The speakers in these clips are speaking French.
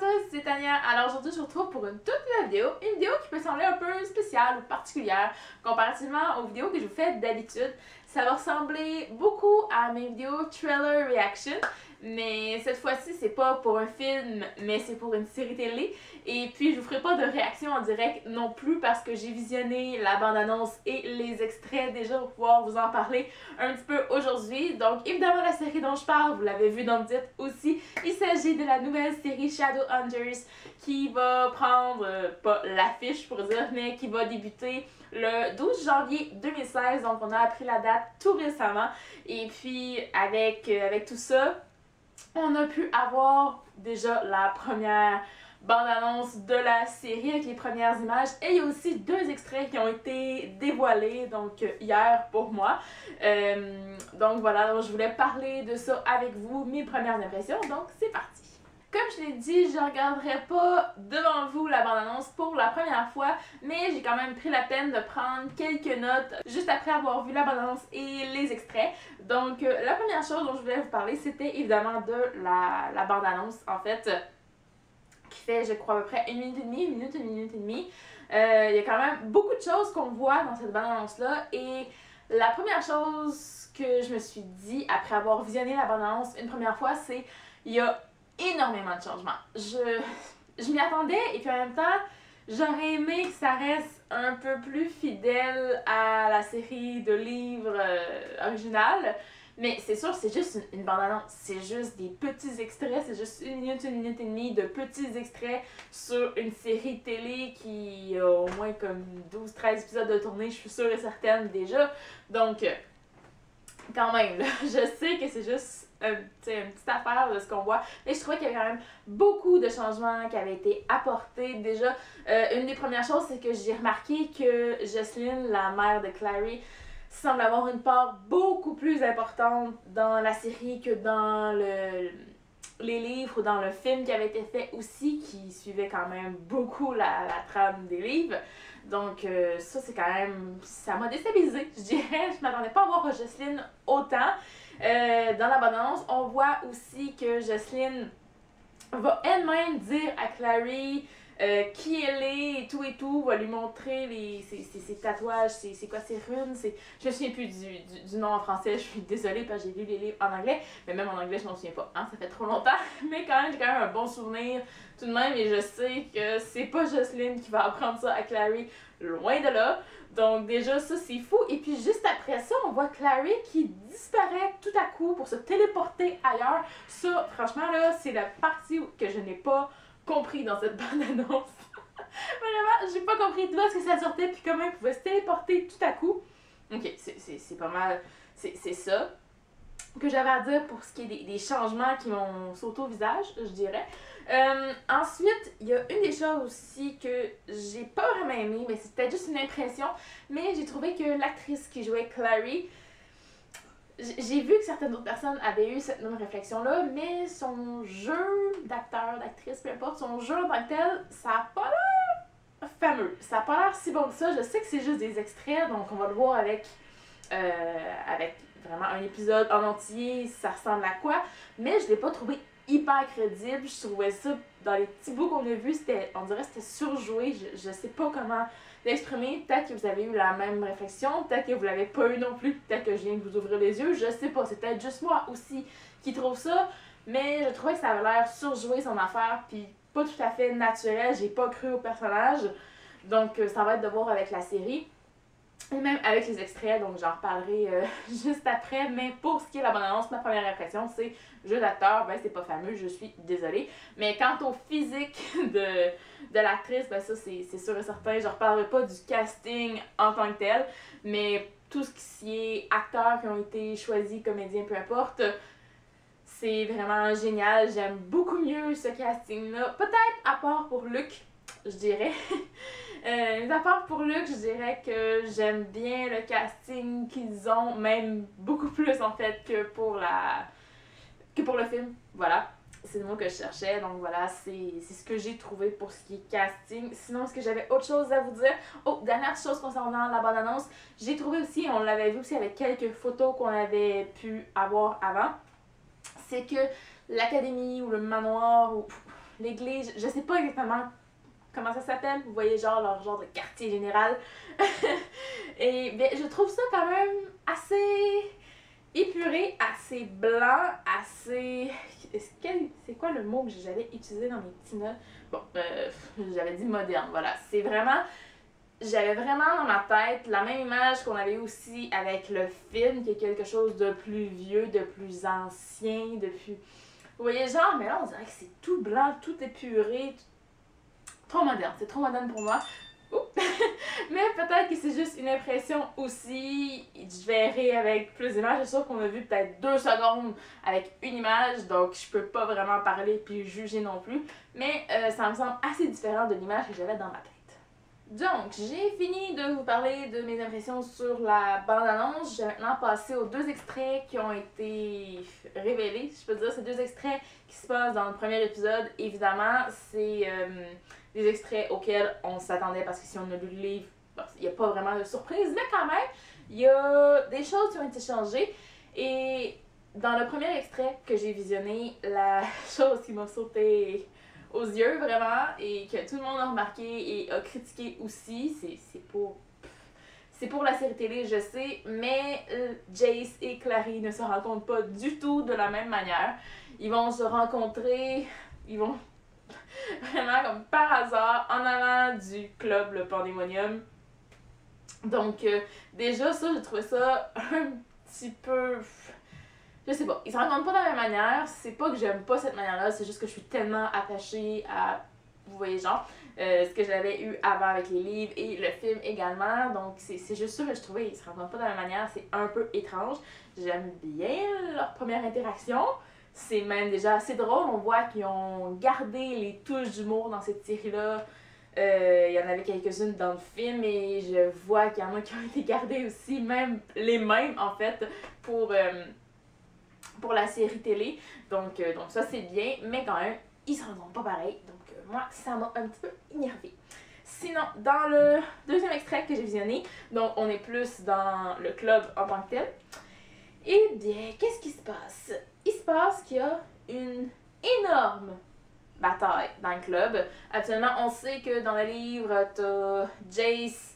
tous, c'est Tania. Alors aujourd'hui, je vous retrouve pour une toute nouvelle vidéo. Une vidéo qui peut sembler un peu spéciale ou particulière comparativement aux vidéos que je vous fais d'habitude. Ça va ressembler beaucoup à mes vidéos trailer reaction, mais cette fois-ci, c'est pas pour un film, mais c'est pour une série télé. Et puis, je vous ferai pas de réaction en direct non plus parce que j'ai visionné la bande-annonce et les extraits déjà pour pouvoir vous en parler un petit peu aujourd'hui. Donc, évidemment, la série dont je parle, vous l'avez vu dans le titre aussi, il s'agit de la nouvelle série Shadowhunters qui va prendre, pas l'affiche pour dire, mais qui va débuter le 12 janvier 2016. Donc, on a appris la date tout récemment. Et puis, avec tout ça, on a pu avoir déjà la première bande-annonce de la série avec les premières images, et il y a aussi deux extraits qui ont été dévoilés donc hier pour moi. Donc voilà, donc je voulais parler de ça avec vous, mes premières impressions, donc c'est parti. Comme je l'ai dit, je ne regarderai pas devant vous la bande-annonce pour la première fois, mais j'ai quand même pris la peine de prendre quelques notes juste après avoir vu la bande-annonce et les extraits. Donc la première chose dont je voulais vous parler, c'était évidemment de la bande-annonce en fait, qui fait je crois à peu près une minute et demie. Il y a quand même beaucoup de choses qu'on voit dans cette bande-annonce-là, et la première chose que je me suis dit après avoir visionné la bande-annonce une première fois, c'est il y a énormément de changements. Je m'y attendais, et puis en même temps, j'aurais aimé que ça reste un peu plus fidèle à la série de livres originale. Mais c'est sûr, c'est juste une bande-annonce. C'est juste des petits extraits, c'est juste une minute et demie de petits extraits sur une série télé qui a au moins comme 12-13 épisodes de tournée, je suis sûre et certaine déjà. Donc, quand même, là, je sais que c'est juste une petite affaire de ce qu'on voit, mais je trouvais qu'il y avait quand même beaucoup de changements qui avaient été apportés. Déjà, une des premières choses, c'est que j'ai remarqué que Jocelyn, la mère de Clary, semble avoir une part beaucoup plus importante dans la série que dans les livres ou dans le film qui avait été fait aussi, qui suivait quand même beaucoup la trame des livres. Donc ça, c'est quand même, ça m'a déstabilisée, je dirais. Je m'attendais pas à voir Jocelyn autant. Dans la bande-annonce, on voit aussi que Jocelyn va elle-même dire à Clary qui elle est et tout, va lui montrer ses tatouages, c'est quoi ses runes, je me souviens plus du nom en français, je suis désolée parce que j'ai lu les livres en anglais, mais même en anglais je m'en souviens pas, hein, ça fait trop longtemps, mais quand même j'ai quand même un bon souvenir tout de même, et je sais que c'est pas Jocelyn qui va apprendre ça à Clary, loin de là. Donc déjà ça c'est fou, et puis juste après ça on voit Clary qui disparaît tout à coup pour se téléporter ailleurs. Ça franchement là c'est la partie que je n'ai pas compris dans cette bande-annonce. Vraiment, j'ai pas compris d'où est-ce que ça sortait puis comment il pouvait se téléporter tout à coup. Ok, c'est pas mal, c'est ça que j'avais à dire pour ce qui est des changements qui m'ont sauté au visage, je dirais. Ensuite, il y a une des choses aussi que j'ai pas vraiment aimé, mais c'est peut-être juste une impression, mais j'ai trouvé que l'actrice qui jouait Clary, j'ai vu que certaines autres personnes avaient eu cette même réflexion-là, mais son jeu d'acteur, d'actrice, peu importe, son jeu en tant que tel, ça a pas l'air fameux. Ça a pas l'air si bon que ça. Je sais que c'est juste des extraits, donc on va le voir avec vraiment un épisode en entier, ça ressemble à quoi, mais je l'ai pas trouvé hyper crédible. Je trouvais ça, dans les petits bouts qu'on a vus, on dirait que c'était surjoué. Je sais pas comment l'exprimer. Peut-être que vous avez eu la même réflexion, peut-être que vous l'avez pas eu non plus, peut-être que je viens de vous ouvrir les yeux, je sais pas, c'est peut-être juste moi aussi qui trouve ça, mais je trouvais que ça avait l'air surjoué son affaire, puis pas tout à fait naturel, j'ai pas cru au personnage, donc ça va être de voir avec la série. Et même avec les extraits, donc j'en reparlerai juste après, mais pour ce qui est de la bande-annonce, ma première impression c'est jeu d'acteur, ben c'est pas fameux, je suis désolée. Mais quant au physique de l'actrice, ben ça c'est sûr et certain, je reparlerai pas du casting en tant que tel, mais tout ce qui est acteurs qui ont été choisis, comédiens, peu importe, c'est vraiment génial, j'aime beaucoup mieux ce casting-là, peut-être à part pour Luc, je dirais. À part pour Luc, je dirais que j'aime bien le casting qu'ils ont, même beaucoup plus en fait que pour le film. Voilà, c'est le mot que je cherchais, donc voilà, c'est ce que j'ai trouvé pour ce qui est casting. Sinon, est-ce que j'avais autre chose à vous dire? Oh, dernière chose concernant la bande-annonce, j'ai trouvé aussi, on l'avait vu aussi avec quelques photos qu'on avait pu avoir avant, c'est que l'académie ou le manoir, ou l'église, je sais pas exactement comment ça s'appelle, vous voyez leur genre de quartier général. Et bien, je trouve ça quand même assez épuré, assez blanc, assez... C'est quoi le mot que j'avais utilisé dans mes petits notes? Bon, j'avais dit moderne, voilà. C'est vraiment... J'avais vraiment dans ma tête la même image qu'on avait eu aussi avec le film, qui est quelque chose de plus vieux, de plus ancien, de plus... Vous voyez, genre, mais là, on dirait que c'est tout blanc, tout épuré, trop moderne. C'est trop moderne pour moi. Mais peut-être que c'est juste une impression aussi. Je verrai avec plus d'images. C'est sûr qu'on a vu peut-être 2 secondes avec une image, donc je peux pas vraiment parler puis juger non plus. Mais ça me semble assez différent de l'image que j'avais dans ma tête. Donc, j'ai fini de vous parler de mes impressions sur la bande-annonce. Je vais maintenant passer aux 2 extraits qui ont été révélés. Je peux dire, ces 2 extraits qui se passent dans le premier épisode. Évidemment, c'est des extraits auxquels on s'attendait parce que si on a lu le livre, il n'y a pas vraiment de surprise. Mais quand même, il y a des choses qui ont été changées. Et dans le premier extrait que j'ai visionné, la chose qui m'a sauté aux yeux vraiment et que tout le monde a remarqué et a critiqué aussi, c'est pour la série télé, je sais, mais Jace et Clary ne se rencontrent pas du tout de la même manière. Ils vont se rencontrer, ils vont vraiment comme par hasard en avant du club, le Pandémonium. Donc déjà ça, j'ai trouvé ça un petit peu... Je sais pas, ils se rencontrent pas de la même manière, c'est pas que j'aime pas cette manière-là, c'est juste que je suis tellement attachée à, vous voyez genre, ce que j'avais eu avant avec les livres et le film également, donc c'est juste ça que je trouvais, ils se rencontrent pas de la même manière, c'est un peu étrange. J'aime bien leur première interaction, c'est même déjà assez drôle, on voit qu'ils ont gardé les touches d'humour dans cette série-là. Il y en avait quelques-unes dans le film et je vois qu'il y en a qui ont été gardées aussi, même les mêmes en fait, pour la série télé. Donc ça c'est bien, mais quand même, ils se rendront pas pareil. Donc moi, ça m'a un petit peu énervé. Sinon, dans le deuxième extrait que j'ai visionné, donc on est plus dans le club en tant que tel. Eh bien, qu'est-ce qui se passe? Il se passe qu'il y a une énorme bataille dans le club. Actuellement, on sait que dans le livre, t'as Jace,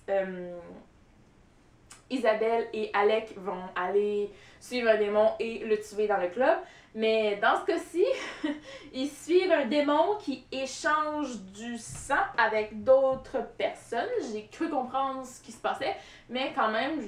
Isabelle et Alec vont aller suivre un démon et le tuer dans le club. Mais dans ce cas-ci, ils suivent un démon qui échange du sang avec d'autres personnes. J'ai cru comprendre ce qui se passait, mais quand même,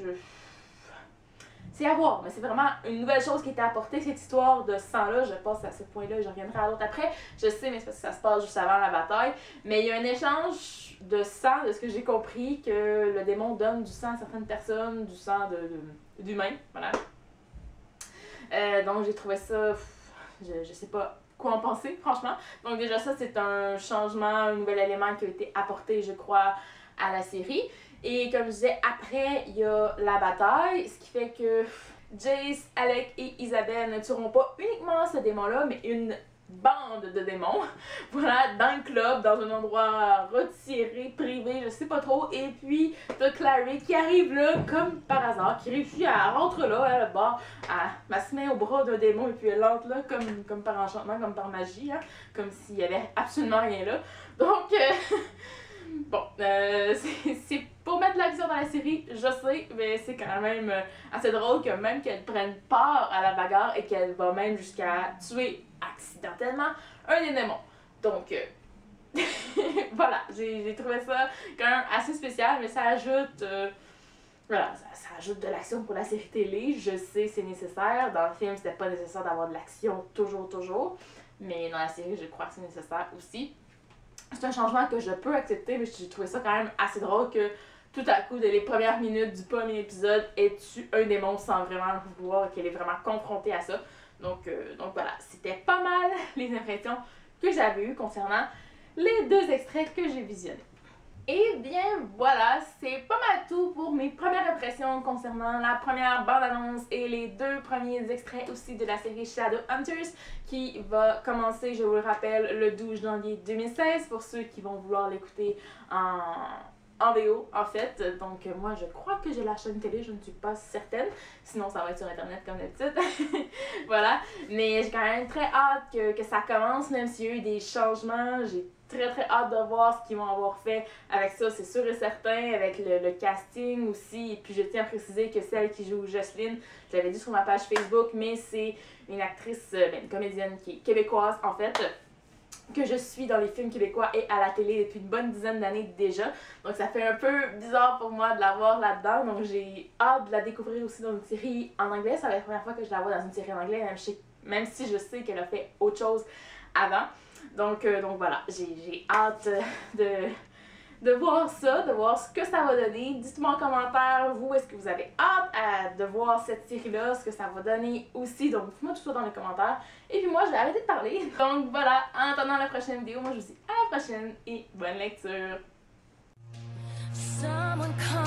c'est à voir. Mais c'est vraiment une nouvelle chose qui était apportée, cette histoire de sang-là. Je passe à ce point-là, je reviendrai à l'autre après. Je sais, mais c'est parce que ça se passe juste avant la bataille. Mais il y a un échange de sang, de ce que j'ai compris, que le démon donne du sang à certaines personnes, du sang d'humains, voilà. Donc j'ai trouvé ça, je sais pas quoi en penser, franchement. Donc déjà ça, c'est un changement, un nouvel élément qui a été apporté, je crois, à la série. Et comme je disais, après, il y a la bataille, ce qui fait que Jace, Alec et Isabelle ne tueront pas uniquement ce démon-là, mais une bande de démons, voilà, dans le club, dans un endroit retiré, privé, je sais pas trop, et puis t'as Clary qui arrive là, comme par hasard, qui réussit à rentrer là, à le bord, à se mettre au bras d'un démon, et puis elle entre là, comme par enchantement, comme par magie, hein, comme s'il y avait absolument rien là. Donc, bon, c'est pour mettre de l'action dans la série, je sais, mais c'est quand même assez drôle que même qu'elle prenne part à la bagarre et qu'elle va même jusqu'à tuer accidentellement un des démons. Donc, voilà, j'ai trouvé ça quand même assez spécial, mais ça ajoute, voilà, ça ajoute de l'action pour la série télé. Je sais, c'est nécessaire. Dans le film, c'était pas nécessaire d'avoir de l'action toujours, mais dans la série, je crois que c'est nécessaire aussi. C'est un changement que je peux accepter, mais j'ai trouvé ça quand même assez drôle que tout à coup, dès les premières minutes du premier épisode, elle tue un démon sans vraiment le vouloir et qu'elle est vraiment confrontée à ça. Donc voilà, c'était pas mal les impressions que j'avais eues concernant les 2 extraits que j'ai visionnés. Et bien voilà, c'est pas mal tout pour mes premières impressions concernant la première bande-annonce et les 2 premiers extraits aussi de la série Shadowhunters qui va commencer, je vous le rappelle, le 12 janvier 2016 pour ceux qui vont vouloir l'écouter en en VO en fait. Donc moi je crois que j'ai la chaîne télé, je ne suis pas certaine. Sinon ça va être sur internet comme d'habitude. Voilà. Mais j'ai quand même très hâte que ça commence, même s'il y a eu des changements. J'ai très hâte de voir ce qu'ils vont avoir fait avec ça, c'est sûr et certain, avec le casting aussi. Et puis je tiens à préciser que celle qui joue Jocelyne, je l'avais dit sur ma page Facebook, mais c'est une actrice, une comédienne qui est québécoise en fait, que je suis dans les films québécois et à la télé depuis une bonne dizaine d'années déjà. Donc ça fait un peu bizarre pour moi de la voir là-dedans. Donc j'ai hâte de la découvrir aussi dans une série en anglais. C'est la première fois que je la vois dans une série en anglais, même si je sais qu'elle a fait autre chose avant. Donc voilà, j'ai hâte de voir ça, de voir ce que ça va donner. Dites-moi en commentaire, vous, est-ce que vous avez hâte de voir cette série-là, ce que ça va donner aussi. Donc dites-moi tout ça dans les commentaires. Et puis moi, je vais arrêter de parler. Donc voilà, en attendant la prochaine vidéo, moi je vous dis à la prochaine et bonne lecture.